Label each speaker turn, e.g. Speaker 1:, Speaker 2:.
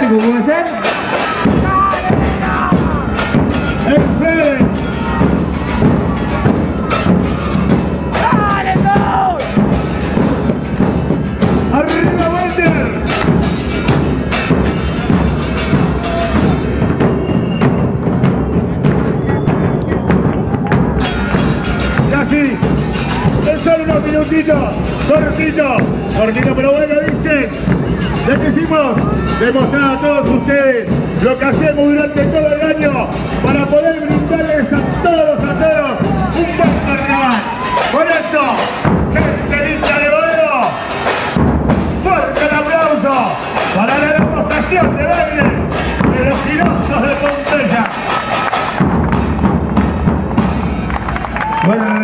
Speaker 1: largo, ¿puede ser? ¡El Fede! ¡Dale, gol! ¡Arriba, Walter! Casi. Es solo unos minutitos. Cortito, pero bueno, ¿viste? Ya quisimos demostrar a todos ustedes lo que hacemos durante todo el año para poder brindarles a todos un buen carnaval. Por eso, gente linda de Boedo, fuerte el aplauso para la demostración de baile de los girosos de Pompeya. Bueno,